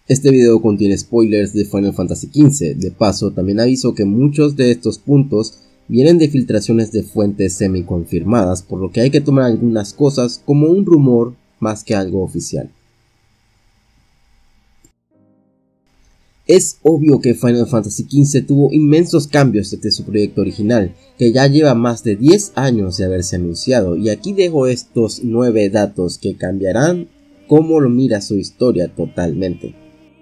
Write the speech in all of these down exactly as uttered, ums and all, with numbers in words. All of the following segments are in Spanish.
Este video contiene spoilers de Final Fantasy quince, de paso también aviso que muchos de estos puntos vienen de filtraciones de fuentes semi confirmadas, por lo que hay que tomar algunas cosas como un rumor más que algo oficial. Es obvio que Final Fantasy quince tuvo inmensos cambios desde su proyecto original, que ya lleva más de diez años de haberse anunciado, y aquí dejo estos nueve datos que cambiarán cómo lo mira su historia totalmente.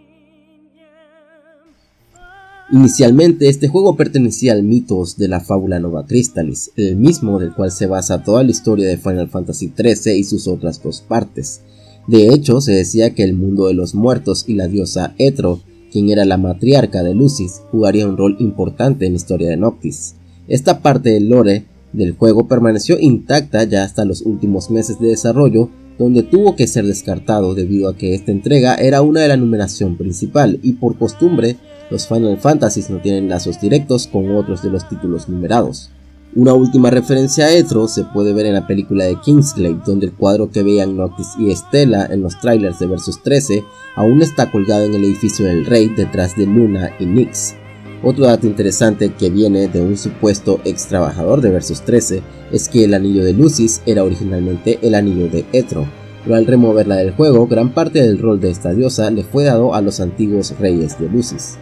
Inicialmente, este juego pertenecía al mitos de la fábula Nova Crystallis, el mismo del cual se basa toda la historia de Final Fantasy trece y sus otras dos partes. De hecho, se decía que el mundo de los muertos y la diosa Etro, quien era la matriarca de Lucis, jugaría un rol importante en la historia de Noctis. Esta parte del lore del juego permaneció intacta ya hasta los últimos meses de desarrollo, donde tuvo que ser descartado debido a que esta entrega era una de la numeración principal y por costumbre los Final Fantasies no tienen lazos directos con otros de los títulos numerados. Una última referencia a Etro se puede ver en la película de Kingsglaive, donde el cuadro que veían Noctis y Estela en los trailers de Versus trece aún está colgado en el edificio del rey detrás de Luna y Nyx. Otro dato interesante que viene de un supuesto ex trabajador de Versus trece es que el anillo de Lucis era originalmente el anillo de Etro, pero al removerla del juego, gran parte del rol de esta diosa le fue dado a los antiguos reyes de Lucis.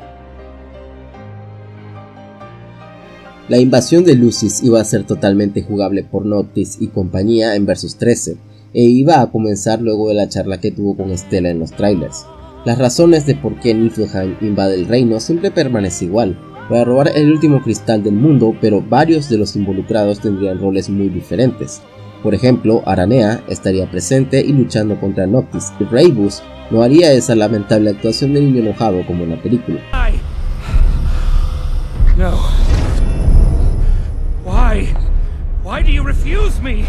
La invasión de Lucis iba a ser totalmente jugable por Noctis y compañía en Versus trece, e iba a comenzar luego de la charla que tuvo con Estela en los trailers. Las razones de por qué Niflheim invade el reino siempre permanece igual, para robar el último cristal del mundo, pero varios de los involucrados tendrían roles muy diferentes. Por ejemplo, Aranea estaría presente y luchando contra Noctis, y Ravus no haría esa lamentable actuación de niño enojado como en la película. No. Why? Why do you refuse me?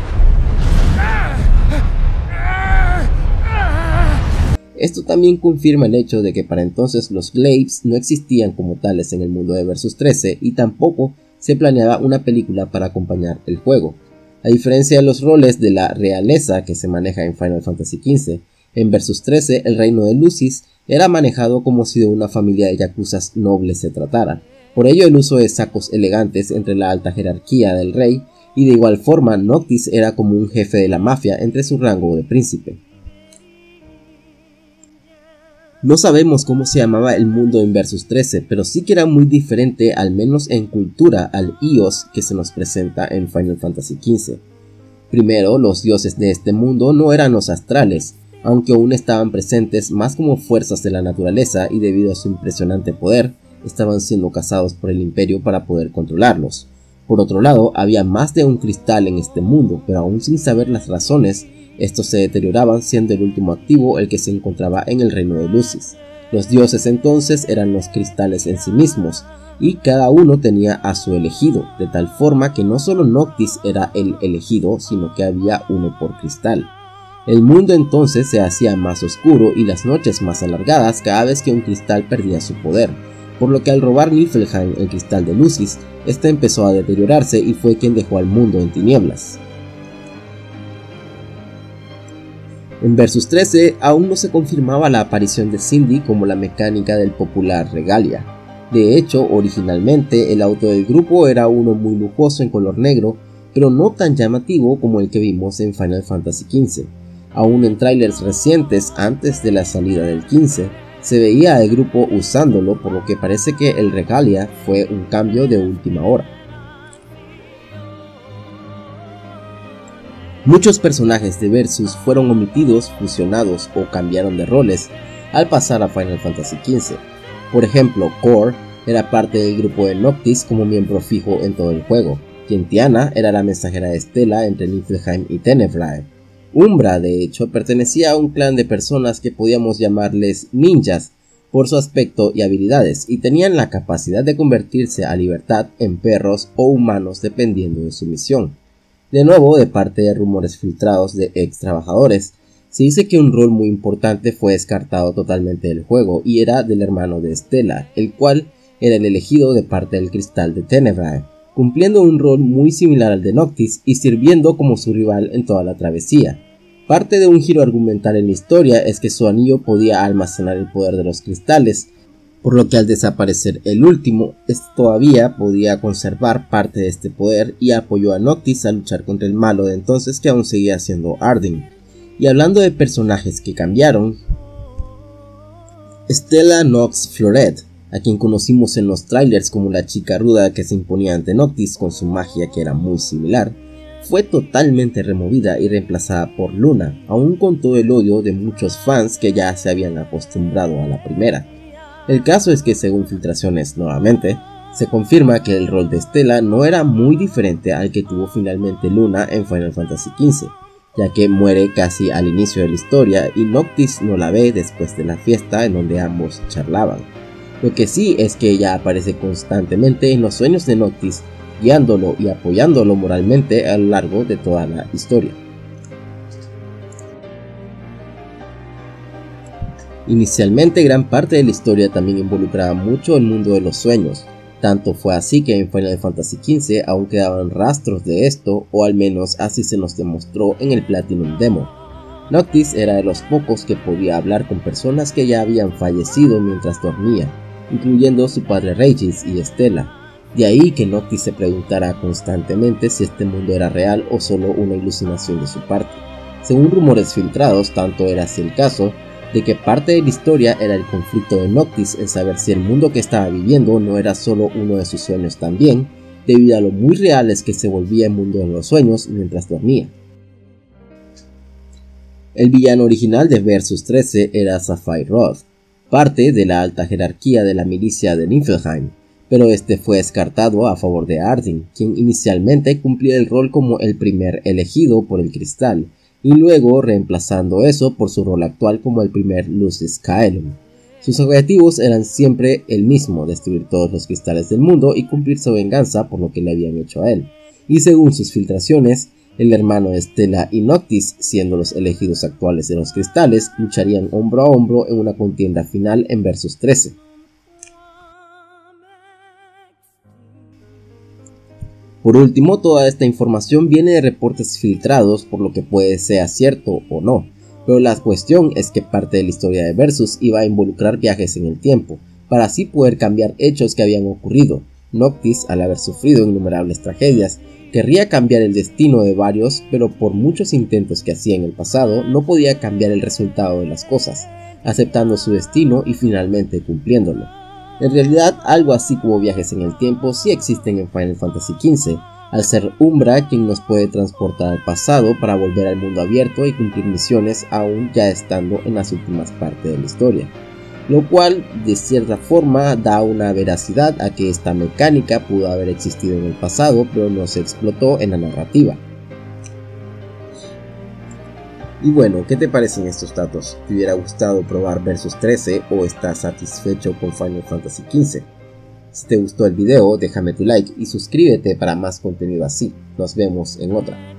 Esto también confirma el hecho de que para entonces los Glaives no existían como tales en el mundo de Versus trece y tampoco se planeaba una película para acompañar el juego. A diferencia de los roles de la realeza que se maneja en Final Fantasy quince, en Versus trece el reino de Lucis era manejado como si de una familia de yakuzas nobles se tratara. Por ello el uso de sacos elegantes entre la alta jerarquía del rey, y de igual forma Noctis era como un jefe de la mafia entre su rango de príncipe. No sabemos cómo se llamaba el mundo en Versus trece, pero sí que era muy diferente, al menos en cultura, al Ios que se nos presenta en Final Fantasy quince. Primero, los dioses de este mundo no eran los astrales, aunque aún estaban presentes más como fuerzas de la naturaleza y debido a su impresionante poder, estaban siendo cazados por el imperio para poder controlarlos. Por otro lado, había más de un cristal en este mundo, pero aún sin saber las razones, estos se deterioraban, siendo el último activo el que se encontraba en el reino de Lucis. Los dioses entonces eran los cristales en sí mismos, y cada uno tenía a su elegido, de tal forma que no solo Noctis era el elegido, sino que había uno por cristal. El mundo entonces se hacía más oscuro y las noches más alargadas cada vez que un cristal perdía su poder, por lo que al robar Niflheim el cristal de Lucis, este empezó a deteriorarse y fue quien dejó al mundo en tinieblas. En Versus trece aún no se confirmaba la aparición de Cindy como la mecánica del popular Regalia. De hecho, originalmente el auto del grupo era uno muy lujoso en color negro, pero no tan llamativo como el que vimos en Final Fantasy quince. Aún en trailers recientes antes de la salida del quince, se veía al grupo usándolo, por lo que parece que el Regalia fue un cambio de última hora. Muchos personajes de Versus fueron omitidos, fusionados o cambiaron de roles al pasar a Final Fantasy quince. Por ejemplo, Core era parte del grupo de Noctis como miembro fijo en todo el juego. Gentiana era la mensajera de Estela entre Niflheim y Tenebrae. Umbra, de hecho, pertenecía a un clan de personas que podíamos llamarles ninjas por su aspecto y habilidades, y tenían la capacidad de convertirse a libertad en perros o humanos dependiendo de su misión. De nuevo, de parte de rumores filtrados de ex trabajadores, se dice que un rol muy importante fue descartado totalmente del juego y era del hermano de Estela, el cual era el elegido de parte del cristal de Tenebrae, cumpliendo un rol muy similar al de Noctis y sirviendo como su rival en toda la travesía. Parte de un giro argumental en la historia es que su anillo podía almacenar el poder de los cristales, por lo que al desaparecer el último, este todavía podía conservar parte de este poder y apoyó a Noctis a luchar contra el malo de entonces que aún seguía siendo Ardyn. Y hablando de personajes que cambiaron, Stella Nox Floret, a quien conocimos en los trailers como la chica ruda que se imponía ante Noctis con su magia que era muy similar, fue totalmente removida y reemplazada por Luna, aún con todo el odio de muchos fans que ya se habían acostumbrado a la primera. El caso es que según filtraciones nuevamente, se confirma que el rol de Stella no era muy diferente al que tuvo finalmente Luna en Final Fantasy quince, ya que muere casi al inicio de la historia y Noctis no la ve después de la fiesta en donde ambos charlaban. Lo que sí es que ella aparece constantemente en los sueños de Noctis, guiándolo y apoyándolo moralmente a lo largo de toda la historia. Inicialmente gran parte de la historia también involucraba mucho el mundo de los sueños, tanto fue así que en Final Fantasy quince aún quedaban rastros de esto, o al menos así se nos demostró en el Platinum Demo. Noctis era de los pocos que podía hablar con personas que ya habían fallecido mientras dormía, incluyendo su padre Regis y Stella. De ahí que Noctis se preguntara constantemente si este mundo era real o solo una iluminación de su parte. Según rumores filtrados, tanto era así el caso, de que parte de la historia era el conflicto de Noctis en saber si el mundo que estaba viviendo no era solo uno de sus sueños también, debido a lo muy reales que se volvía el mundo de los sueños mientras dormía. El villano original de Versus trece era Sephiroth, parte de la alta jerarquía de la milicia de Niflheim, pero este fue descartado a favor de Ardyn, quien inicialmente cumplía el rol como el primer elegido por el cristal, y luego reemplazando eso por su rol actual como el primer Lucis Caelum. Sus objetivos eran siempre el mismo, destruir todos los cristales del mundo y cumplir su venganza por lo que le habían hecho a él, y según sus filtraciones, el hermano de Stella y Noctis, siendo los elegidos actuales de los cristales, lucharían hombro a hombro en una contienda final en Versus trece. Por último, toda esta información viene de reportes filtrados, por lo que puede ser cierto o no, pero la cuestión es que parte de la historia de Versus iba a involucrar viajes en el tiempo, para así poder cambiar hechos que habían ocurrido. Noctis, al haber sufrido innumerables tragedias, querría cambiar el destino de varios, pero por muchos intentos que hacía en el pasado, no podía cambiar el resultado de las cosas, aceptando su destino y finalmente cumpliéndolo. En realidad, algo así como viajes en el tiempo sí existen en Final Fantasy quince, al ser Umbra quien nos puede transportar al pasado para volver al mundo abierto y cumplir misiones aún ya estando en las últimas partes de la historia, lo cual de cierta forma da una veracidad a que esta mecánica pudo haber existido en el pasado pero no se explotó en la narrativa. Y bueno, ¿qué te parecen estos datos? ¿Te hubiera gustado probar Versus trece o estás satisfecho con Final Fantasy quince? Si te gustó el video, déjame tu like y suscríbete para más contenido así. Nos vemos en otra.